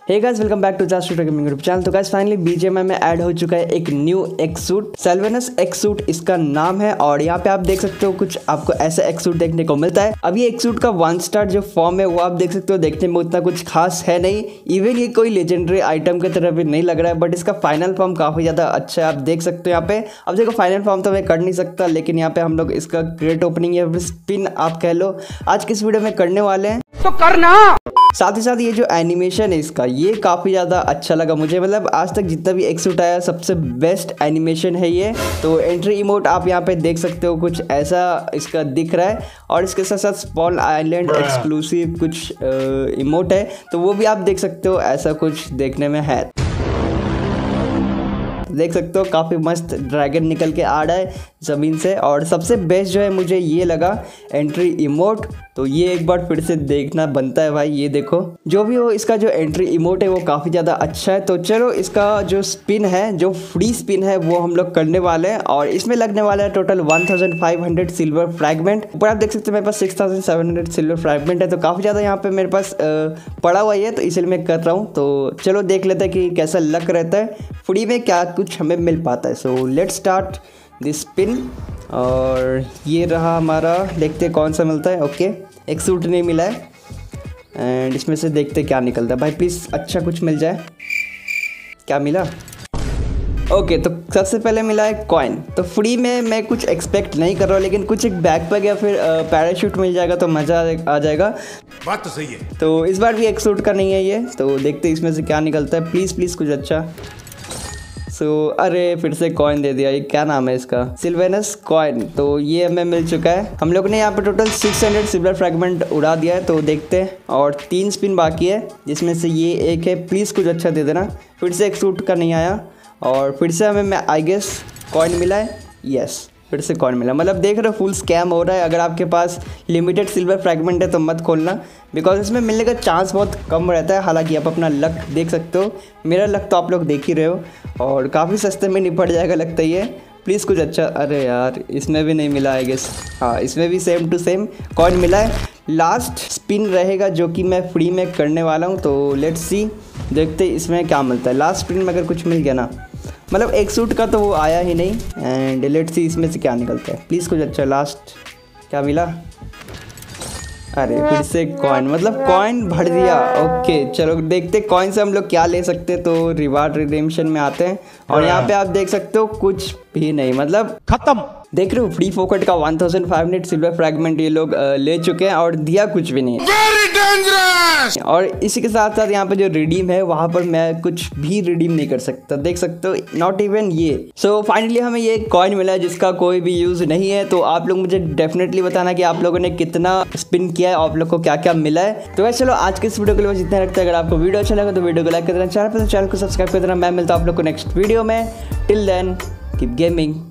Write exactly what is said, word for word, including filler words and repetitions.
Hey guys, welcome back to just gaming group channel. तो guys finally BGMI में add हो चुका है एक new X suit, Sylvanas X suit इसका नाम है। और यहाँ पे आप देख सकते हो कुछ आपको ऐसा एक्स सूट देखने को मिलता है। अब ये एक्स सूट का वन स्टार जो फॉर्म है वो आप देख सकते हो, देखने में उतना कुछ खास है नहीं। इवन ये कोई लेजेंडरी आइटम की तरह भी नहीं लग रहा है, बट इसका फाइनल फॉर्म काफी ज्यादा अच्छा है। आप देख सकते हो यहाँ पे। अब देखो फाइनल फॉर्म तो मैं कर नहीं सकता, लेकिन यहाँ पे हम लोग इसका ग्रेट ओपनिंग या फिर स्पिन आप कह लो आज की इस वीडियो में करने वाले हैं, तो करना। साथ ही साथ ये जो एनिमेशन है इसका, ये काफ़ी ज़्यादा अच्छा लगा मुझे। मतलब आज तक जितना भी एक्स सूट आया सबसे बेस्ट एनिमेशन है ये। तो एंट्री इमोट आप यहाँ पे देख सकते हो, कुछ ऐसा इसका दिख रहा है। और इसके साथ साथ स्पॉन आइलैंड एक्सक्लूसिव कुछ इमोट है, तो वो भी आप देख सकते हो। ऐसा कुछ देखने में है, देख सकते हो काफ़ी मस्त ड्रैगन निकल के आ रहा है ज़मीन से। और सबसे बेस्ट जो है मुझे ये लगा एंट्री इमोट, तो ये एक बार फिर से देखना बनता है भाई। ये देखो जो भी हो, इसका जो एंट्री इमोट है वो काफ़ी ज़्यादा अच्छा है। तो चलो इसका जो स्पिन है, जो फ्री स्पिन है, वो हम लोग करने वाले हैं। और इसमें लगने वाला है total one thousand five hundred silver fragment. ऊपर आप देख सकते हो मेरे पास six thousand seven hundred silver fragment है, तो काफ़ी ज़्यादा यहाँ पे मेरे पास पड़ा हुआ है, तो इसलिए मैं कर रहा हूँ। तो चलो देख लेते हैं कि कैसा लक रहता है, फ्री में क्या कुछ हमें मिल पाता है। So let's start this spin. और ये रहा हमारा, देखते हैं कौन सा मिलता है। ओके, एक सूट नहीं मिला है, एंड इसमें से देखते क्या निकलता है। भाई प्लीज़ अच्छा कुछ मिल जाए। क्या मिला? ओके, तो सबसे पहले मिला है कॉइन। तो फ्री में मैं कुछ एक्सपेक्ट नहीं कर रहा हूँ, लेकिन कुछ एक बैकपैक या फिर पैराशूट मिल जाएगा तो मज़ा आ जाएगा। बात तो सही है। तो इस बार भी एक सूट का नहीं है ये, तो देखते इसमें से क्या निकलता है। प्लीज़ प्लीज़ कुछ अच्छा। सो so, अरे फिर से कॉइन दे दिया। ये क्या नाम है इसका? Sylvanas coin. तो ये हमें मिल चुका है। हम लोग ने यहाँ पे total six hundred silver fragment उड़ा दिया है, तो देखते हैं। और तीन स्पिन बाकी है, जिसमें से ये एक है। प्लीज़ कुछ अच्छा दे देना। फिर से एक सूट का नहीं आया, और फिर से हमें मैं आई गेस कॉइन मिला है। यस, फिर से कॉइन मिला। मतलब देख रहे हो फुल स्कैम हो रहा है। अगर आपके पास लिमिटेड सिल्वर फ्रैगमेंट है तो मत खोलना, बिकॉज इसमें मिलने का चांस बहुत कम रहता है। हालांकि आप अपना लक देख सकते हो, मेरा लक तो आप लोग देख ही रहे हो, और काफ़ी सस्ते में निपट जाएगा लगता ही है। प्लीज़ कुछ अच्छा। अरे यार, इसमें भी नहीं मिला आई गेस। हाँ, इसमें भी सेम टू सेम कॉइन मिला है। लास्ट स्पिन रहेगा जो कि मैं फ्री में करने वाला हूँ, तो लेट्स सी, देखते इसमें क्या मिलता है। लास्ट स्पिन में अगर कुछ मिल गया ना, मतलब एक सूट का तो वो आया ही नहीं। एंड लेट्स सी इसमें से क्या निकलता है। प्लीज़ कुछ अच्छा। लास्ट क्या मिला? अरे फिर से कॉइन, मतलब कॉइन भर दिया। ओके चलो देखते कॉइन से हम लोग क्या ले सकते हैं। तो रिवार्ड रिडेम्पशन में आते हैं, और यहाँ पे आप देख सकते हो कुछ भी नहीं, मतलब खत्म। देख रहे हो फ्री फोकट का one thousand five hundred silver fragment ये लोग आ, ले चुके हैं, और दिया कुछ भी नहीं है। और इसी के साथ साथ यहाँ पे जो रिडीम है वहाँ पर मैं कुछ भी रिडीम नहीं कर सकता, देख सकते हो, नॉट इवन ये। सो so, फाइनली हमें ये कॉइन मिला है जिसका कोई भी यूज़ नहीं है। तो आप लोग मुझे डेफिनेटली बताना कि आप लोगों ने कितना स्पिन किया है, आप लोग को क्या क्या मिला है। तो वैसे चलो आज के इस वीडियो के लिए जितना रखता है। अगर आपको वीडियो अच्छा लगा तो वीडियो को लाइक कर देना, चैनल पर चैनल को सब्सक्राइब कर देना। मैं मिलता हूँ आप लोग को नेक्स्ट वीडियो में। Till then keep gaming.